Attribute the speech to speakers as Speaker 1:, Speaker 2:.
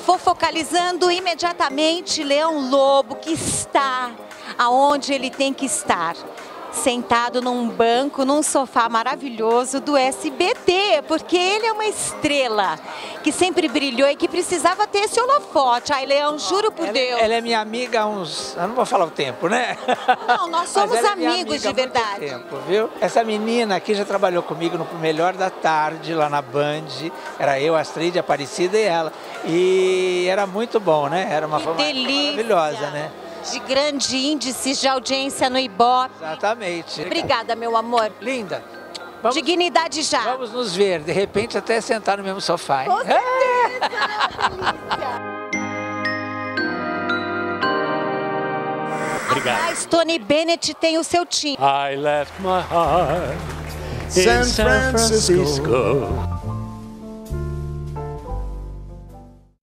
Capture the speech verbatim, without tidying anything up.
Speaker 1: vou focalizando imediatamente Leão Lobo, que está aonde ele tem que estar. Sentado num banco, num sofá maravilhoso do S B T, porque ele é uma estrela que sempre brilhou e que precisava ter esse holofote. Ai, Leão, juro por
Speaker 2: ela,
Speaker 1: Deus.
Speaker 2: Ela é minha amiga há uns... Eu não vou falar o tempo, né?
Speaker 1: Não, nós somos
Speaker 2: Mas ela é
Speaker 1: amigos de
Speaker 2: minha amiga há muito
Speaker 1: verdade.
Speaker 2: tempo, viu? Essa menina aqui já trabalhou comigo no Melhor da Tarde, lá na Band. Era eu, Astrid, Aparecida e ela. E era muito bom, né? Era uma
Speaker 1: Que
Speaker 2: forma
Speaker 1: delícia.
Speaker 2: maravilhosa, né?
Speaker 1: De grande índices de audiência no Ibope.
Speaker 2: Exatamente.
Speaker 1: Obrigada, meu amor.
Speaker 2: Linda. Vamos,
Speaker 1: Dignidade já.
Speaker 2: Vamos nos ver, de repente até sentar no mesmo sofá, hein?
Speaker 1: Com certeza, delícia.
Speaker 3: Obrigado.
Speaker 1: Mas Tony Bennett tem o seu time.
Speaker 3: I left my heart in San Francisco.